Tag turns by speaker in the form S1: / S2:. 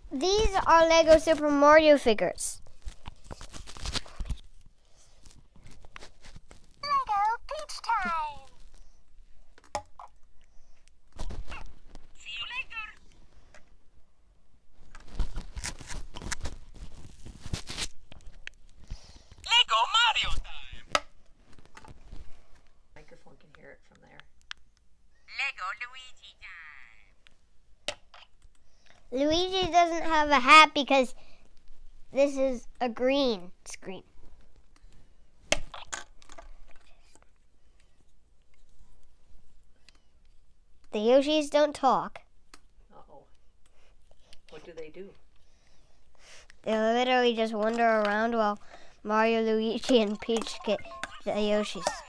S1: These are Lego Super Mario figures.
S2: Lego Peach time. See you later. Lego Mario time.
S3: Microphone can hear it from there.
S2: Lego Luigi time.
S1: Luigi doesn't have a hat because this is a green screen. The Yoshis don't talk.
S3: Uh-oh. What do they do?
S1: They literally just wander around while Mario, Luigi, and Peach get the Yoshis.